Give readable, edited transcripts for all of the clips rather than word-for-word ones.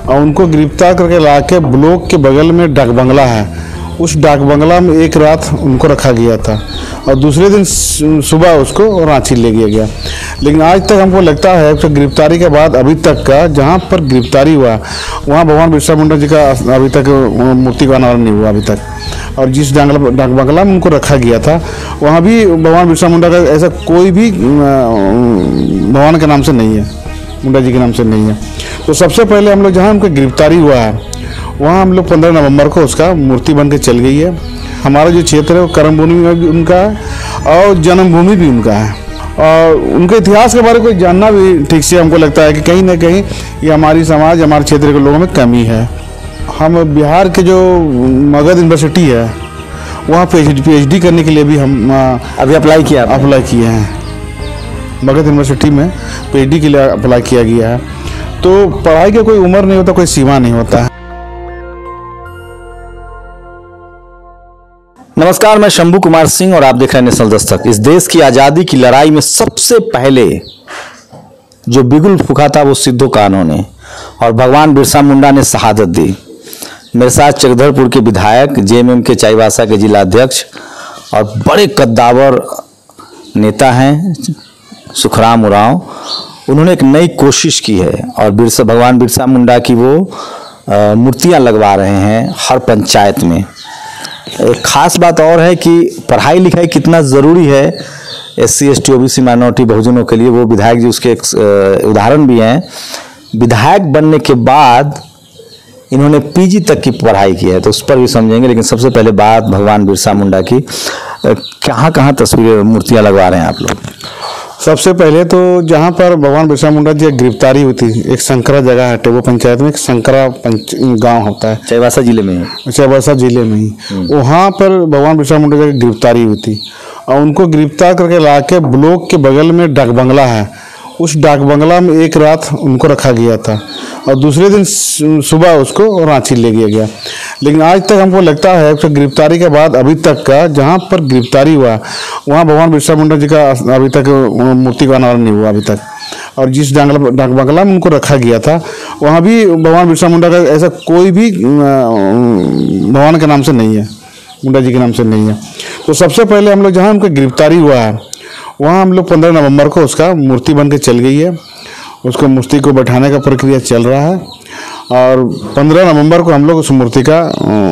और उनको गिरफ्तार करके ला के ब्लॉक के बगल में डाक बंगला है, उस डाक बंगला में एक रात उनको रखा गया था और दूसरे दिन सुबह उसको रांची ले गया गया। लेकिन आज तक हमको लगता है कि गिरफ्तारी के बाद अभी तक का जहाँ पर गिरफ्तारी हुआ वहाँ भगवान बिरसा मुंडा जी का अभी तक मूर्ति का अनावरण नहीं हुआ अभी तक। और जिस डाक बंगला में उनको रखा गया था वहाँ भी भगवान बिरसा मुंडा का ऐसा कोई भी भगवान के नाम से नहीं है, मुंडा जी के नाम से नहीं है। तो सबसे पहले हम लोग जहाँ उनकी गिरफ्तारी हुआ है वहाँ हम लोग 15 नवंबर को उसका मूर्ति बन के चल गई है। हमारा जो क्षेत्र है वो कर्मभूमि में भी उनका है और जन्मभूमि भी उनका है और उनके इतिहास के बारे में कोई जानना भी ठीक से हमको लगता है कि कहीं ना कहीं ये हमारी समाज हमारे क्षेत्र के लोगों में कमी है। हम बिहार के जो मगध यूनिवर्सिटी है वहाँ PhD करने के लिए भी हम अभी अप्लाई किए हैं। मगध यूनिवर्सिटी में PhD के लिए अप्लाई किया गया है। तो पढ़ाई की कोई उम्र नहीं होता, कोई सीमा नहीं होता है। नमस्कार, मैं शंभू कुमार सिंह और आप देख रहे हैं नेशनल दस्तक। इस देश की आज़ादी की लड़ाई में सबसे पहले जो बिगुल फूंका था वो सिद्धू कान्हू ने और भगवान बिरसा मुंडा ने शहादत दी। मेरे साथ चक्रधरपुर के विधायक, JMM के चाईबासा के जिला अध्यक्ष और बड़े कद्दावर नेता हैं सुखराम उरांव। उन्होंने एक नई कोशिश की है और भगवान बिरसा मुंडा की वो मूर्तियां लगवा रहे हैं हर पंचायत में। एक खास बात और है कि पढ़ाई लिखाई कितना ज़रूरी है SC ST OBC माइनॉरिटी बहुजनों के लिए, वो विधायक जी उसके एक उदाहरण भी हैं। विधायक बनने के बाद इन्होंने PG तक की पढ़ाई की है, तो उस पर भी समझेंगे। लेकिन सबसे पहले बात भगवान बिरसा मुंडा की, कहाँ कहाँ तस्वीरें मूर्तियाँ लगवा रहे हैं आप लोग? सबसे पहले तो जहाँ पर भगवान बिरसा मुंडा जी गिरफ्तारी हुई थी, एक संकरा जगह है टेबो पंचायत में, एक संकरा गांव होता है, चाईबासा जिले में, चाईबासा जिले में ही। वहाँ पर भगवान बिरसा मुंडा जी की गिरफ्तारी हुई थी और उनको गिरफ्तार करके ला के ब्लॉक के बगल में डाक बंगला है, उस डाक बंगला में एक रात उनको रखा गया था और दूसरे दिन सुबह उसको रांची ले गया गया। लेकिन आज तक हमको लगता है कि गिरफ्तारी के बाद अभी तक का जहाँ पर गिरफ्तारी हुआ वहाँ भगवान बिरसा मुंडा जी का अभी तक मूर्ति का अनावरण नहीं हुआ अभी तक। और जिस डाक बंगला में उनको रखा गया था वहाँ भी भगवान बिरसा मुंडा का ऐसा कोई भी भगवान के नाम से नहीं है, मुंडा जी के नाम से नहीं है। तो सबसे पहले हम लोग जहाँ उनकी गिरफ्तारी हुआ है वहाँ हम लोग 15 नवंबर को उसका मूर्ति बन के चल गई है। उसको मूर्ति को बैठाने का प्रक्रिया चल रहा है और 15 नवंबर को हम लोग उस मूर्ति का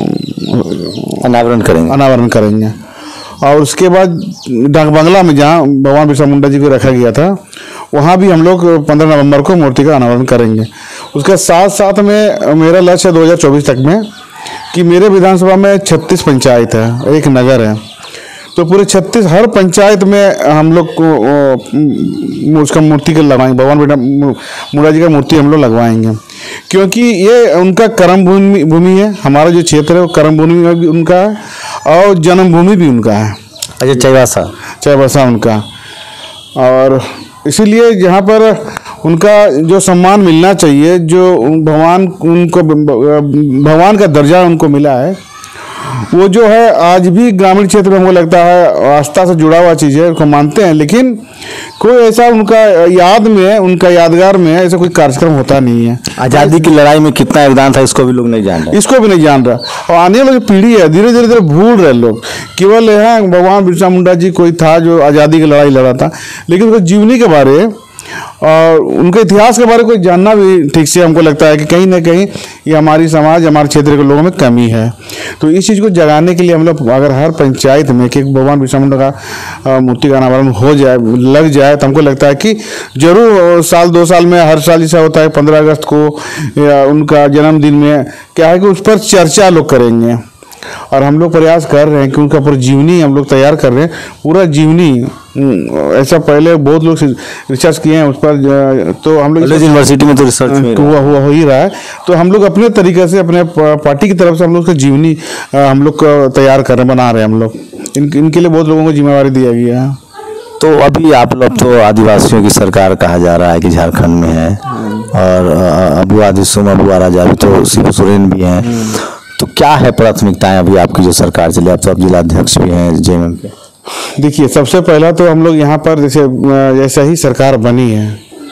अनावरण करेंगे। और उसके बाद डाक बंगला में जहाँ भगवान बिरसा मुंडा जी को रखा गया था वहाँ भी हम लोग 15 नवंबर को मूर्ति का अनावरण करेंगे। उसके साथ साथ में मेरा लक्ष्य है 2024 तक में कि मेरे विधानसभा में 36 पंचायत है, एक नगर है, तो पूरे 36 हर पंचायत में हम लोग को उसका मूर्ति का लगवाएंगे, भगवान मुंडा जी का मूर्ति हम लोग लगवाएंगे। क्योंकि ये उनका कर्म भूमि है, हमारा जो क्षेत्र है वो कर्म भूमि भी उनका है और जन्मभूमि भी उनका है। अच्छा, चाईबासा उनका। और इसीलिए जहाँ पर उनका जो सम्मान मिलना चाहिए, जो भगवान का दर्जा उनको मिला है, वो जो है आज भी ग्रामीण क्षेत्र में हमको लगता है आस्था से जुड़ा हुआ चीज़ है, उसको मानते हैं। लेकिन कोई ऐसा उनका उनका यादगार में ऐसा कोई कार्यक्रम होता नहीं है। आज़ादी की लड़ाई में कितना योगदान था इसको भी लोग नहीं जान रहे, इसको भी नहीं जान रहा। और आने वाली जो पीढ़ी है धीरे धीरे भूल रहे लोग। केवल है भगवान बिरसा मुंडा जी कोई था जो आज़ादी की लड़ाई लड़ा था, लेकिन उसकी जीवनी के बारे और उनके इतिहास के बारे में कोई जानना भी ठीक से हमको लगता है कि कहीं ना कहीं ये हमारी समाज हमारे क्षेत्र के लोगों में कमी है। तो इस चीज़ को जगाने के लिए हम लोग अगर हर पंचायत में एक भगवान बिरसा मुंडा का मूर्ति का अनावरण लग जाए तो हमको लगता है कि जरूर साल 2 साल में हर साल ऐसा होता है 15 अगस्त को या उनका जन्मदिन में क्या है कि उस पर चर्चा लोग करेंगे। और हम लोग प्रयास कर रहे हैं कि उनका पूरा जीवनी हम लोग तैयार कर रहे हैं, पूरा जीवनी। ऐसा पहले बहुत लोग रिसर्च किए हैं उस पर, तो हम लोग यूनिवर्सिटी में तो रिसर्च हुआ हो ही रहा है। तो हम लोग अपने तरीके से अपने पार्टी की तरफ से हम लोग उसका जीवनी हम लोग तैयार कर रहे हैं, बना रहे हैं हम लोग। इनके लिए बहुत लोगों को जिम्मेवारी दिया गया है। तो अभी आप लोग तो आदिवासियों की सरकार कहा जा रहा है कि झारखंड में है और अबू आदिसुम अबू राजा भी तो शिबू सोरेन भी हैं, तो क्या है प्राथमिकताएं अभी आपकी जो सरकार चले? आप तो अब जिला अध्यक्ष भी हैं JMM के। देखिए, सबसे पहला तो हम लोग यहाँ पर जैसे ही सरकार बनी है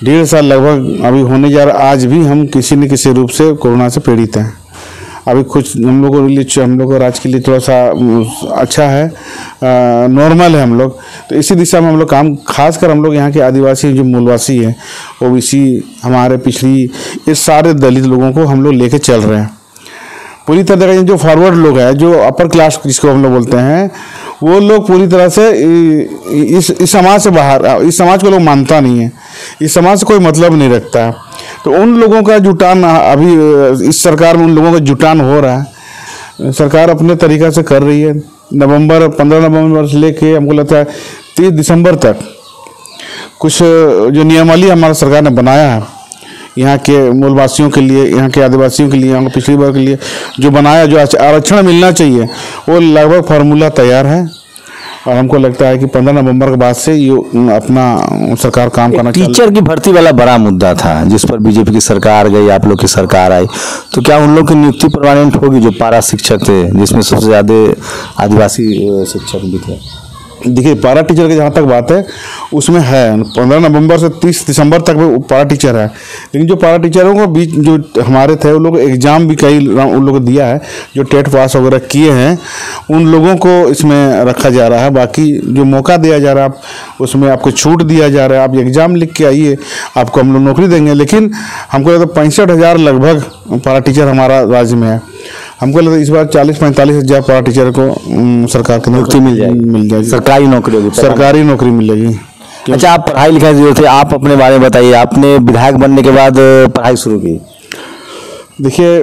1.5 साल लगभग अभी होने जा रहा। आज भी हम किसी न किसी रूप से कोरोना से पीड़ित हैं। अभी कुछ हम लोगों के लिए, हम लोग राज्य के लिए थोड़ा सा अच्छा है, नॉर्मल है हम लोग। तो इसी दिशा में हम लोग काम, खासकर हम लोग यहाँ के आदिवासी जो मूलवासी हैं, ओबीसी, हमारे पिछड़ी, इस सारे दलित लोगों को हम लोग लेके चल रहे हैं पूरी तरह से। जो फॉरवर्ड लोग हैं, जो अपर क्लास जिसको हम लोग बोलते हैं, वो लोग पूरी तरह से इस समाज से बाहर, इस समाज को लोग मानता नहीं है, इस समाज से कोई मतलब नहीं रखता। तो उन लोगों का जुटान अभी इस सरकार में, उन लोगों का जुटान हो रहा है। सरकार अपने तरीक़ा से कर रही है। 15 नवंबर से लेके हमको लगता है 30 दिसंबर तक कुछ जो नियमावली हमारा सरकार ने बनाया है यहाँ के मूलवासियों के लिए, यहाँ के आदिवासियों के लिए, यहाँ के पिछड़ी वर्ग के लिए जो बनाया, जो आरक्षण मिलना चाहिए, वो लगभग फार्मूला तैयार है। और हमको लगता है कि 15 नवंबर के बाद से ये अपना सरकार काम करना चाहिए। टीचर की भर्ती वाला बड़ा मुद्दा था जिस पर बीजेपी की सरकार गई, आप लोग की सरकार आई, तो क्या उन लोग की नियुक्ति परमानेंट होगी जो पारा शिक्षक थे, जिसमें सबसे ज़्यादा आदिवासी शिक्षक भी थे? देखिए, पारा टीचर की जहाँ तक बात है उसमें है 15 नवंबर से 30 दिसंबर तक वो पारा टीचर है। लेकिन जो पारा टीचरों को बीच जो हमारे थे, वो लोग एग्ज़ाम भी कई उन लोगों को दिया है, जो टेट पास वगैरह किए हैं, उन लोगों को इसमें रखा जा रहा है। बाकी जो मौका दिया जा रहा है, उसमें आपको छूट दिया जा रहा है, आप एग्ज़ाम लिख के आइए, आपको हम लोग नौकरी देंगे। लेकिन हमको लगता है 65,000 लगभग पारा टीचर हमारा राज्य में है। हमको लगता है इस बार 40-45 हज़ार पारा टीचर को सरकार की नौकरी मिल जाएगी। सरकारी नौकरी होगी, सरकारी नौकरी मिलेगी। अच्छा, आप पढ़ाई लिखाई जो थे, आप अपने बारे में बताइए। आपने विधायक बनने के बाद पढ़ाई शुरू की? देखिए,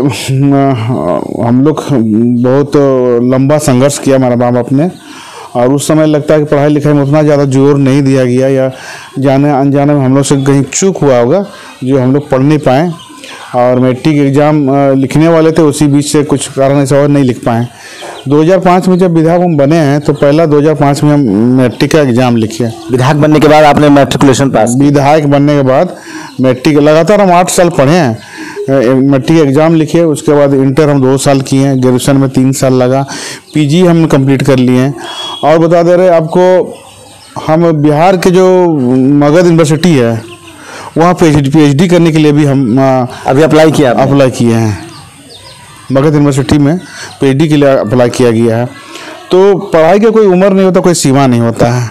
हम लोग बहुत लंबा संघर्ष किया हमारे माँ बाप ने, और उस समय लगता है कि पढ़ाई लिखाई में उतना ज़्यादा जोर नहीं दिया गया, या जाने अनजाने में हम लोग से कहीं चूक हुआ होगा जो हम लोग पढ़ नहीं पाए। और मैट्रिक एग्ज़ाम लिखने वाले थे, उसी बीच से कुछ कारण ऐसा और नहीं लिख पाए। 2005 में जब विधायक हम बने हैं, तो पहला 2005 में हम मैट्रिक का एग्ज़ाम लिखे। विधायक बनने के बाद आपने मैट्रिकुलेशन पास? विधायक बनने के बाद मैट्रिक लगातार हम 8 साल पढ़े हैं। मैट्रिक एग्ज़ाम लिखे, उसके बाद इंटर हम 2 साल किए हैं, ग्रेजुएशन में 3 साल लगा, पीजी हम कंप्लीट कर लिए हैं। और बता दे रहे आपको, हम बिहार के जो मगध यूनिवर्सिटी है, वहाँ पीएचडी करने के लिए भी हम अभी अप्लाई किए हैं। मगध यूनिवर्सिटी में पीएचडी के लिए अप्लाई किया गया है। तो पढ़ाई का कोई उम्र नहीं होता, कोई सीमा नहीं होता है।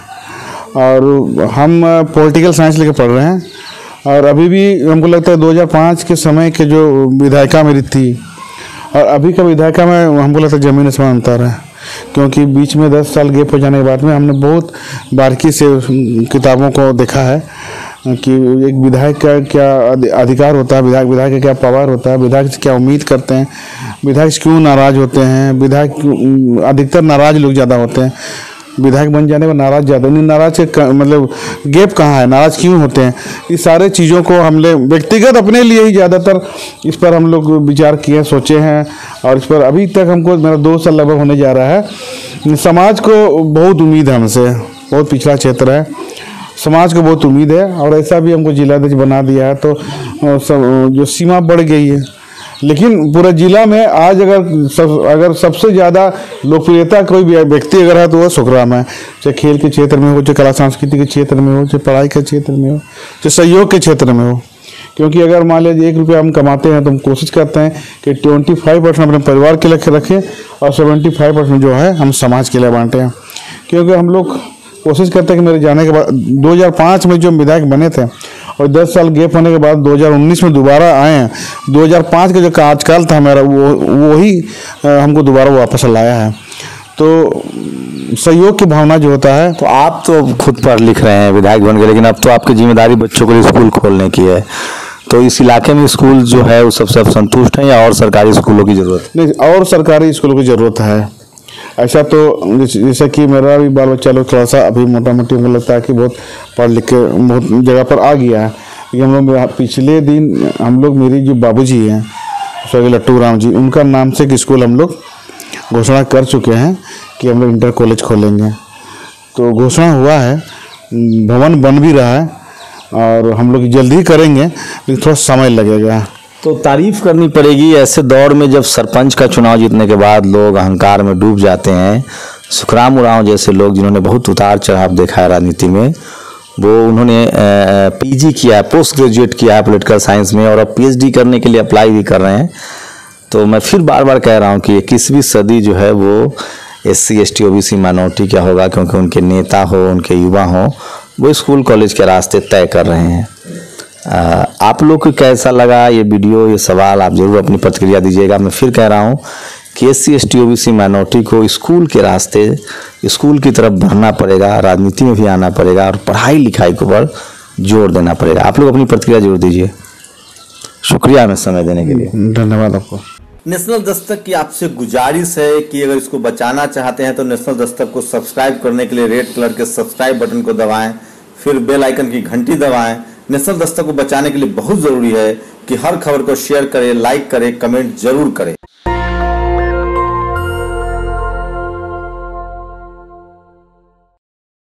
और हम पॉलिटिकल साइंस लेके पढ़ रहे हैं। और अभी भी हमको लगता है 2005 के समय के जो विधायिका मेरी थी और अभी का विधायिका में हमको लगता है ज़मीन आसमान अंतर है। क्योंकि बीच में 10 साल गैप हो जाने के बाद में हमने बहुत बारीकी से किताबों को देखा है कि एक विधायक का क्या अधिकार होता है, विधायक का क्या पावर होता है, विधायक से क्या उम्मीद करते हैं, विधायक से क्यों नाराज़ होते हैं, विधायक अधिकतर नाराज़ लोग ज़्यादा होते हैं। विधायक बन जाने पर नाराज़ ज़्यादा नहीं, नाराज़ के मतलब गैप कहाँ है, नाराज़ क्यों होते हैं, इस सारे चीज़ों को हमने व्यक्तिगत अपने लिए ही ज़्यादातर इस पर हम लोग विचार किए, सोचे हैं। और इस पर अभी तक हमको, मेरा 2 साल लगभग होने जा रहा है। समाज को बहुत उम्मीद है हमसे, बहुत पिछड़ा क्षेत्र है, समाज को बहुत उम्मीद है। और ऐसा भी हमको जिलाध्यक्ष बना दिया है, तो सब जो सीमा बढ़ गई है। लेकिन पूरे जिला में आज अगर सबसे ज़्यादा लोकप्रियता कोई व्यक्ति अगर है तो वह सुखराम है। चाहे खेल के क्षेत्र में हो, चाहे कला संस्कृति के क्षेत्र में हो, चाहे पढ़ाई के क्षेत्र में हो, चाहे सहयोग के क्षेत्र में हो। क्योंकि अगर मान लीजिए 1 रुपया हम कमाते हैं, तो हम कोशिश करते हैं कि 25% अपने परिवार के लिए रखें और 75% जो है हम समाज के लिए बांटें। क्योंकि हम लोग कोशिश करते हैं कि मेरे जाने के बाद 2005 में जो विधायक बने थे और 10 साल गैप होने के बाद 2019 में दोबारा आए हैं। 2005 का जो कार्यकाल था हमारा, वो ही हमको दोबारा वापस लाया है। तो सहयोग की भावना जो होता है। तो आप तो खुद पढ़ लिख रहे हैं, विधायक बन गए, लेकिन अब तो आपकी जिम्मेदारी बच्चों के लिए स्कूल खोलने की है। तो इस इलाके में स्कूल जो है वो सबसे आप संतुष्ट हैं या और सरकारी स्कूलों की ज़रूरत? नहीं, और सरकारी स्कूलों की ज़रूरत है। ऐसा तो जैसा कि मेरा भी बाल बच्चा लोग थोड़ा सा अभी मोटा मोटी मुझे लगता है कि बहुत पढ़ लिख के बहुत जगह पर आ गया है। लेकिन हम लोग पिछले दिन हम लोग, मेरी जो बाबूजी हैं स्वर्गीय लट्टू राम जी, उनका नाम से एक स्कूल हम लोग घोषणा कर चुके हैं कि हम लोग इंटर कॉलेज खोलेंगे। तो घोषणा हुआ है, भवन बन भी रहा है और हम लोग जल्दी ही करेंगे, लेकिन थोड़ा समय लगेगा। तो तारीफ करनी पड़ेगी ऐसे दौर में जब सरपंच का चुनाव जीतने के बाद लोग अहंकार में डूब जाते हैं। सुखराम उरांव जैसे लोग जिन्होंने बहुत उतार चढ़ाव देखा है राजनीति में, वो उन्होंने पीजी किया है, पोस्ट ग्रेजुएट किया है पॉलिटिकल साइंस में और अब पीएचडी करने के लिए अप्लाई भी कर रहे हैं। तो मैं फिर बार बार कह रहा हूँ कि 21वीं सदी जो है वो SC ST OBC माइनॉरिटी क्या होगा, क्योंकि उनके नेता हो, उनके युवा हो, वो स्कूल कॉलेज के रास्ते तय कर रहे हैं। आप लोग को कैसा लगा ये वीडियो, ये सवाल, आप जरूर अपनी प्रतिक्रिया दीजिएगा। मैं फिर कह रहा हूँ कि SC ST OBC माइनॉरिटी को स्कूल के रास्ते, स्कूल की तरफ बढ़ना पड़ेगा, राजनीति में भी आना पड़ेगा और पढ़ाई लिखाई के ऊपर जोर देना पड़ेगा। आप लोग अपनी प्रतिक्रिया जरूर दीजिए। शुक्रिया हमें समय देने के लिए। धन्यवाद आपको। नेशनल दस्तक की आपसे गुजारिश है कि अगर इसको बचाना चाहते हैं तो नेशनल दस्तक को सब्सक्राइब करने के लिए रेड कलर के सब्सक्राइब बटन को दबाएं, फिर बेल आइकन की घंटी दबाएं। नेशनल दस्तक को बचाने के लिए बहुत जरूरी है कि हर खबर को शेयर करें, लाइक करें, कमेंट जरूर करें।